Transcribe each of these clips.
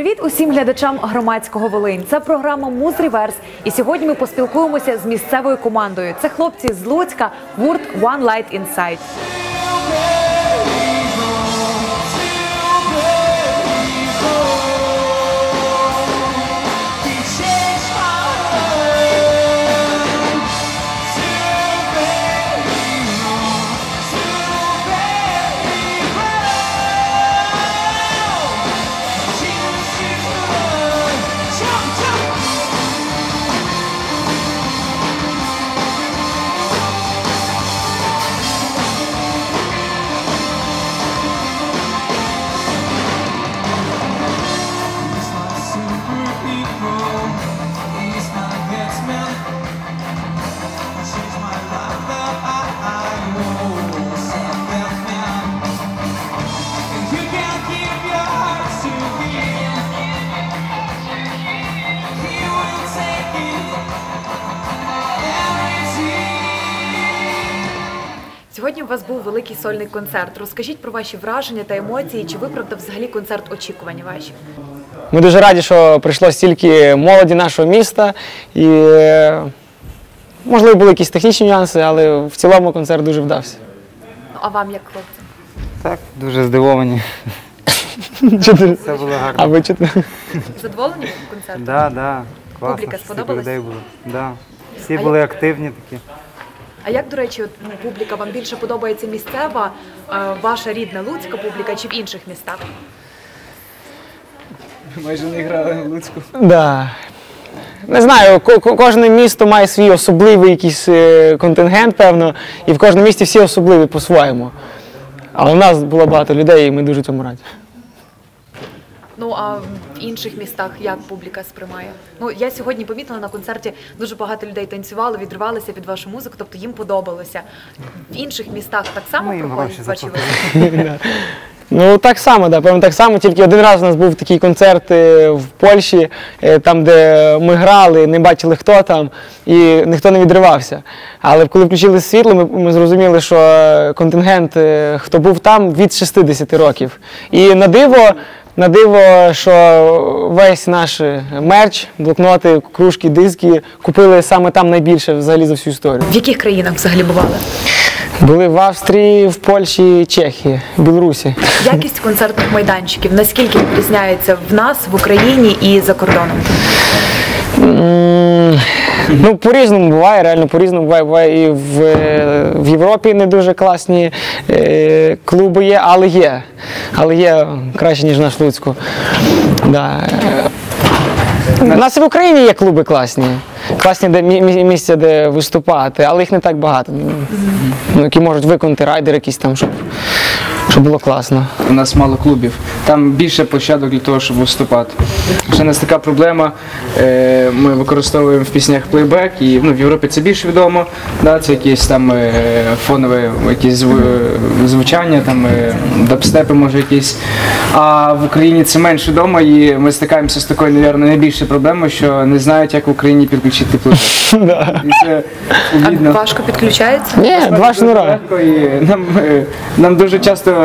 Привіт усім глядачам громадського Волинь. Це програма «Муз Реверс». І сьогодні ми поспілкуємося з місцевою командою. Це хлопці з Луцька, гурт One Light Inside. Сьогодні у вас був великий сольний концерт. Розкажіть про ваші враження та емоції. Чи виправдав взагалі концерт очікування ваші? Ми дуже раді, що прийшло стільки молоді нашого міста. І, можливо, були якісь технічні нюанси, але в цілому концерт дуже вдався. А вам як хлопці? Так, дуже здивовані. Це було гарно. А ви чути? Задоволені концертом? Так, класно. Публіка Стільки сподобалась? людей було. Да. Всі були активні такі. А як, до речі, публіка, вам більше подобається місцева, ваша рідна луцька публіка чи в інших містах? Майже не грали в Луцьку. Да. Не знаю, кожне місто має свій особливий якийсь контингент, певно, і в кожному місті всі особливі по-своєму. Але в нас було багато людей, і ми дуже цьому раді. Ну, а в інших містах як публіка сприймає? Ну, я сьогодні помітила на концерті, дуже багато людей танцювали, відривалися під вашу музику, тобто їм подобалося. В інших містах так само Ми їм проходять гроші ваші заплатили. виступи? Ну, так само, да, певно, так само. Тільки один раз у нас був такий концерт в Польщі, там, де ми грали, не бачили, хто там, і ніхто не відривався. Але коли включили світло, ми зрозуміли, що контингент, хто був там, від 60 років. І на диво, що весь наш мерч, блокноти, кружки, диски купили саме там найбільше взагалі за всю історію. В яких країнах взагалі бували? Були в Австрії, в Польщі, Чехії, Білорусі. Якість концертних майданчиків, наскільки відрізняється в нас, в Україні і за кордоном? Ну, по-різному буває, реально по-різному буває. Буває і в Європі не дуже класні клуби є, але є краще, ніж наш Луцьку. Да. У нас і в Україні є клуби класні, місця, де виступати, але їх не так багато, які можуть виконати райдер якийсь там, щоб було класно. У нас мало клубів. Там більше площадок для того, щоб виступати. Ще у нас така проблема, ми використовуємо в піснях плейбек, і в Європі це більш відомо, да, це якісь там фонове якісь звучання, там дабстепи, може якісь. А в Україні це менш відомо, і ми стикаємося з такою, мабуть, найбільшою проблемою, що не знають, як в Україні підключити плейбек. А важко підключається? Ні, два шнура. Нам дуже часто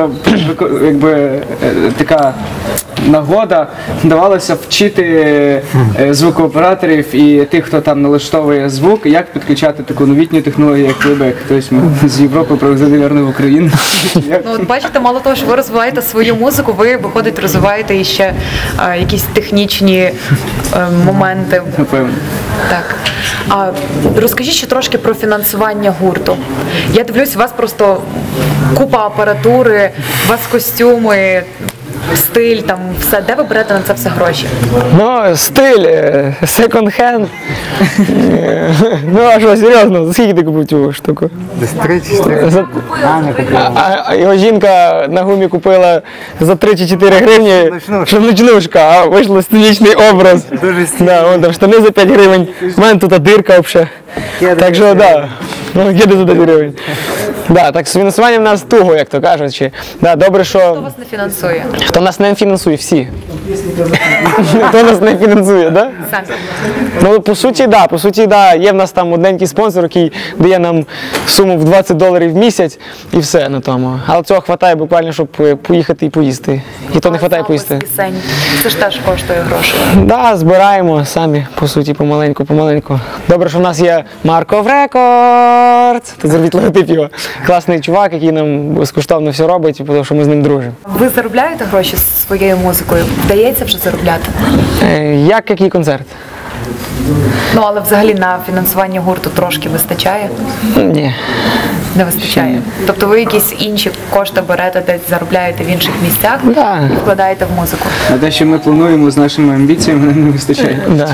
така нагода давалося вчити звукооператорів і тих, хто там налаштовує звук, як підключати таку новітню технологію, як плейбек. Тобто ми з Європи привезли, мабуть, в Україну. Ну, от бачите, мало того, що ви розвиваєте свою музику, ви, виходить, розвиваєте іще якісь технічні моменти. Напевно. Так. А розкажіть ще трошки про фінансування гурту. Я дивлюсь, у вас просто купа апаратури, у вас костюми, стиль, там все. Де ви берете на це все гроші? Ну, стиль, секонд-хенд. Ну, а що, серйозно, за скільки ти купив цю штуку? Десь 3-4. Аня купила. А його жінка на гумі купила за 3 чи 4 гривні, щоб ночнушка, а вийшло сценічний образ. Дуже Да, вон там штани за 5 гривень, у мене тут дирка взагалі. Так що, да, ну, киди за 5 гривень. Да, так з фінансуванням в нас туго, як то кажуть. Да, добре, що... Хто вас не фінансує? Хто нас не фінансує? Всі. Ніхто нас не фінансує, так? Самі. Ну, по суті, да. Є в нас там одненький спонсор, який дає нам суму в $20 в місяць і все на тому. Але цього вистачає буквально, щоб поїхати і поїсти. І то не вистачає поїсти. Запис пісень. Це ж теж коштує грошей. Да, збираємо самі, по суті, помаленьку. Добре, що в нас є Марков Рекордс. Тут зробіть логотип його. Класний чувак, який нам безкоштовно все робить, тому що ми з ним дружимо. Ви заробляєте гроші своєю музикою? Вдається вже заробляти? Який концерт? Ну, але взагалі на фінансування гурту трошки вистачає? Ні. Не вистачає. Тобто ви якісь інші кошти берете, десь заробляєте в інших місцях Да. і вкладаєте в музику. На те, що ми плануємо з нашими амбіціями, не вистачає. Да.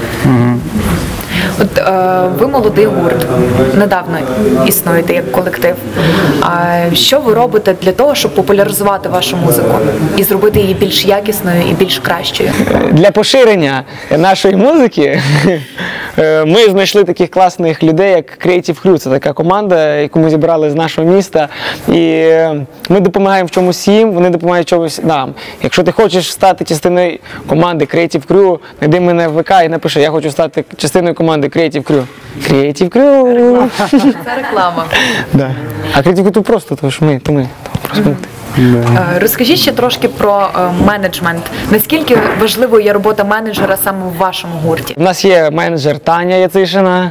От ви молодий гурт, недавно існуєте як колектив. А що ви робите для того, щоб популяризувати вашу музику і зробити її більш якісною і більш кращою? Для поширення нашої музики ми знайшли таких класних людей, як Creative Crew. Це така команда, яку ми зібрали з нашого міста. І ми допомагаємо в чомусь їм, вони допомагають в чомусь нам. Якщо ти хочеш стати частиною команди Creative Crew, знайди мене в ВК і напиши, я хочу стати частиною команди Creative Crew. Creative Crew! Це реклама. Да. А Creative Crew то просто, тому що ми, то просто ми. Розкажіть ще трошки про менеджмент. Наскільки важливою є робота менеджера саме в вашому гурті? У нас є менеджер Таня Яцишина.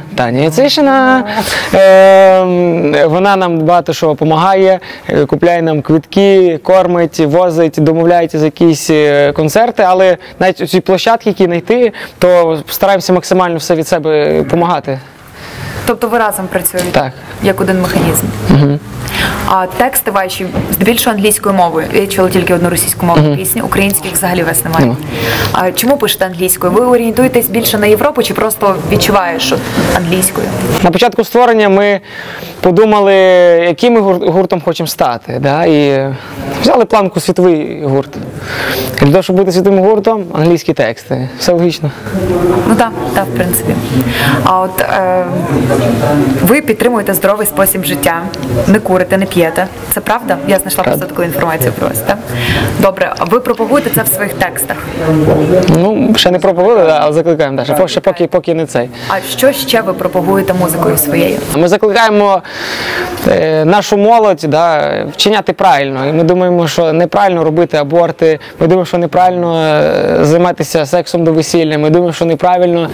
Вона нам багато що допомагає, купляє нам квитки, кормить, возить, домовляється за якісь концерти, але навіть ці площадки, які знайти, то стараємося максимально все від себе допомагати. Тобто ви разом працюєте? Так. Як один механізм? А тексти ваші здебільшого англійською мовою. Я чула тільки одну російськомовну пісню, українських взагалі у вас немає. А чому пишете англійською? Ви орієнтуєтесь більше на Європу чи просто відчуваєш, що англійською? На початку створення ми подумали, яким ми гуртом хочемо стати. Да? І взяли планку світовий гурт. Для того, щоб бути світовим гуртом, англійські тексти. Все логічно. Ну так, в принципі. А от ви підтримуєте здоровий спосіб життя, не курите, не п'єте. Це правда? Я знайшла просто таку інформацію про вас. Так? Добре, а ви пропагуєте це в своїх текстах? Ну, ще не пропагували, але закликаємо. Да. Ще поки не цей. А що ще ви пропагуєте музикою своєю? Ми закликаємо нашу молодь вчиняти правильно. І ми думаємо, що неправильно робити аборти, ми думаємо, що неправильно займатися сексом до весілля, ми думаємо, що неправильно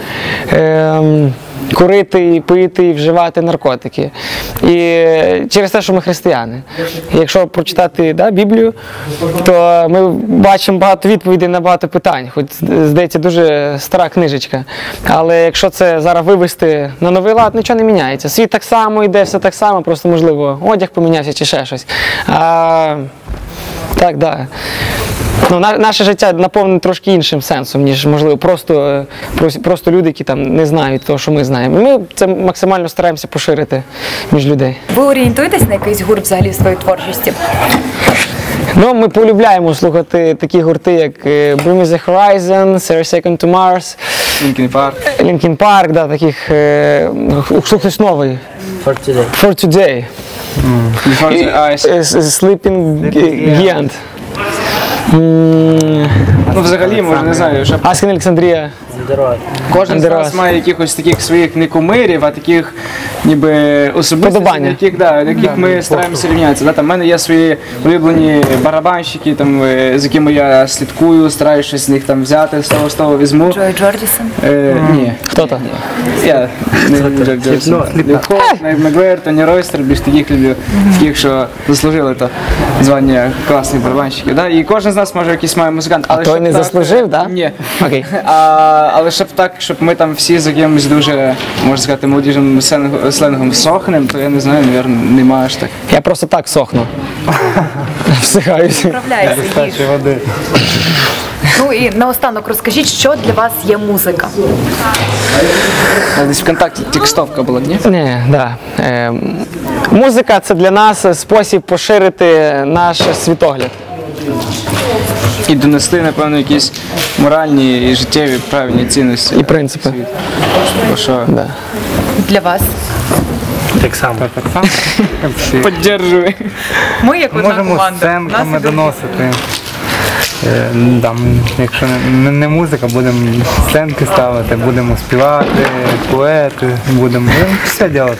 курити, пити і вживати наркотики. І через те, що ми християни. І якщо прочитати Біблію, то ми бачимо багато відповідей на багато питань. Хоч, здається, дуже стара книжечка. Але якщо це зараз вивести на новий лад, нічого не міняється. Світ так само йде, все так само, просто, можливо, одяг помінявся чи ще щось. Так, да. Ну, наше життя наповнене трошки іншим сенсом, ніж, можливо, просто люди, які там не знають того, що ми знаємо. І ми це максимально стараємося поширити між людей. Ви орієнтуєтесь на якийсь гурт взагалі в своїй творчості? Ну, ми полюбляємо слухати такі гурти, як Bring Me The Horizon, 30 Seconds to Mars, Linkin Park, да, таких, хтось новий. For Today. Sleeping Giant. Ну, взагалі, може, не знаю, що Asking Alexandria. кожен з нас має якихось таких своїх не кумирів, а таких ніби особистостей, яких ми стараємося рівнятися. Там в мене є свої улюблені барабанщики, там, з якими я слідкую, стараюся щось з них там взяти, з того візьму. Джой Джордісон? Ні. Хто то? Я не Джой Джордісон. Найв Мегвер, Тоні Ройстер, більш таких люблю, таких, що заслужили то звання класних барабанщиків. І кожен з нас може якийсь має музикант. А той не заслужив, так? Ні. Окей. Але щоб так, щоб ми там всі з якимось дуже, можна сказати, молодіжним сленгом сохнем, то я не знаю, мабуть, немає аж так. Я просто так сохну. Всихаюся. Справляється їж. води. Ну і наостанок розкажіть, що для вас є музика? Десь ВКонтакті текстовка була, ні? Ні, да. Музика – це для нас спосіб поширити наш світогляд. І донести, напевно, якісь моральні і життєві правильні цінності. І принципи. Бо що? Да. Для вас? Так само. Поддержую. Ми як одна Можемо команда. сценками Нас іде- доносити. Якщо не музика, будемо сценки ставити, будемо співати, поети, будемо все робити.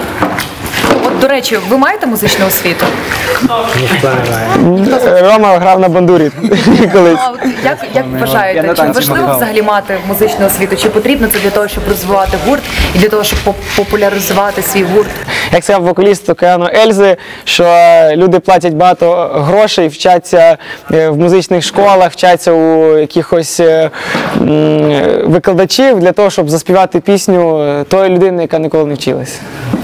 От, до речі, ви маєте музичну освіту? Ніхто не має. Рома грав на бандурі колись. А от як Я вважаєте, на чи танці важливо грав. взагалі мати музичну освіту? Чи потрібно це для того, щоб розвивати гурт і для того, щоб популяризувати свій гурт? Як сказав вокаліст океану Ельзи, що люди платять багато грошей, вчаться в музичних школах, вчаться у якихось викладачів для того, щоб заспівати пісню тої людини, яка ніколи не вчилась.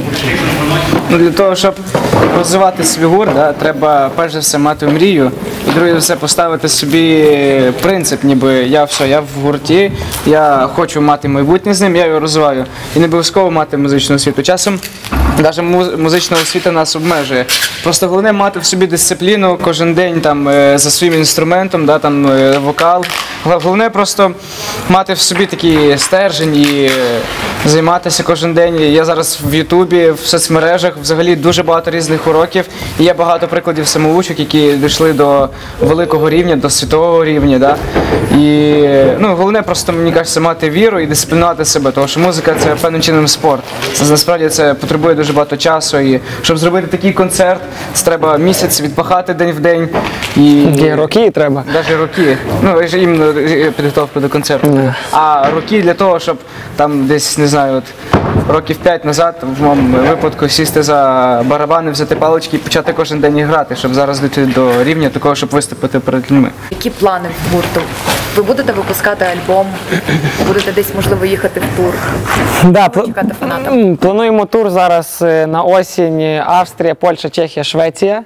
Ну, для того, щоб розвивати свій гурт, треба перш за все мати мрію, і друге за все поставити собі принцип, ніби я в гурті, я хочу мати майбутнє з ним, я його розвиваю. І не обов'язково мати музичну освіту. Часом навіть музична освіта нас обмежує. Просто головне мати в собі дисципліну кожен день за своїм інструментом, вокал. Головне просто мати в собі такий стержень і займатися кожен день. Я зараз в Ютубі, в соцмережах взагалі дуже багато різних уроків. І є багато прикладів самоучок, які дійшли до великого рівня, до світового рівня. І головне просто, мені кажеться, мати віру і дисциплінувати себе, тому що музика – це певним чином спорт. Насправді це потребує дуже багато часу. І щоб зробити такий концерт, це треба місяць відпахати день в день. І роки треба. Навіть роки. Іменно підготовку до концерту. А роки для того, щоб там десь, не знаю, років 5 назад, в моєму випадку, сісти за барабани, взяти палички і почати кожен день грати, щоб зараз дійти до рівня такого, щоб виступити перед людьми. Які плани в гурту? Ви будете випускати альбом? Будете десь, можливо, їхати в тур? Да, Чекати фанатам? плануємо тур зараз на осінь Австрія, Польща, Чехія, Швеція.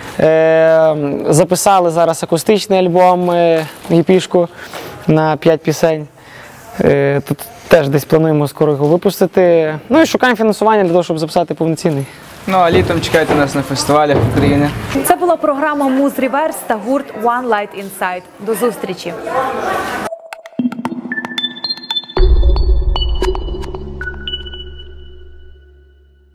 Записали зараз акустичний альбом «Епішку» на 5 пісень. Тут теж десь плануємо скоро його випустити. Ну і шукаємо фінансування для того, щоб записати повноцінний. Ну а літом чекайте нас на фестивалях України. Це була програма Muse Reverse та гурт One Light Inside. До зустрічі!